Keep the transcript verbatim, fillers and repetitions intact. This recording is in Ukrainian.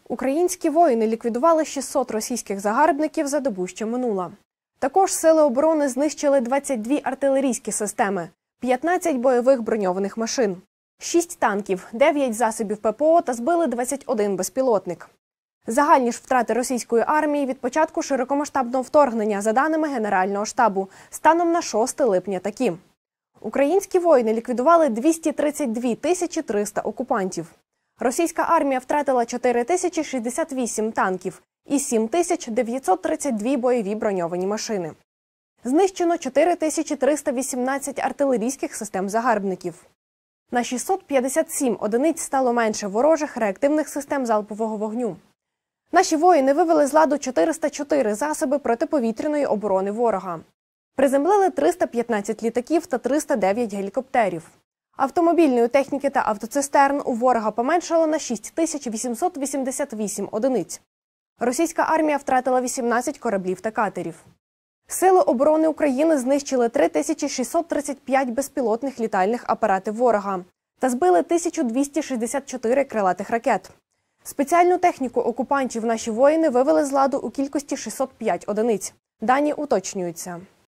Українські воїни ліквідували шістсот російських загарбників за добу, що минула. Також Сили оборони знищили двадцять дві артилерійські системи, п'ятнадцять бойових броньованих машин, шість танків, дев'ять засобів ППО та збили двадцять один безпілотник. Загальні ж втрати російської армії від початку широкомасштабного вторгнення, за даними Генерального штабу, станом на шосте липня такі. Українські воїни ліквідували двісті тридцять дві тисячі триста окупантів. Російська армія втратила чотири тисячі шістдесят вісім танків і сім тисяч дев'ятсот тридцять дві бойові броньовані машини. Знищено чотири тисячі триста вісімнадцять артилерійських систем загарбників. На шістсот п'ятдесят сім одиниць стало менше ворожих реактивних систем залпового вогню. Наші воїни вивели з ладу чотириста чотири засоби протиповітряної оборони ворога. Приземлили триста п'ятнадцять літаків та триста дев'ять гелікоптерів. Автомобільної техніки та автоцистерн у ворога поменшало на шість тисяч вісімсот вісімдесят вісім одиниць. Російська армія втратила вісімнадцять кораблів та катерів. Сили оборони України знищили три тисячі шістсот тридцять п'ять безпілотних літальних апаратів ворога та збили тисячу двісті шістдесят чотири крилатих ракет. Спеціальну техніку окупантів наші воїни вивели з ладу у кількості шістсот п'ять одиниць. Дані уточнюються.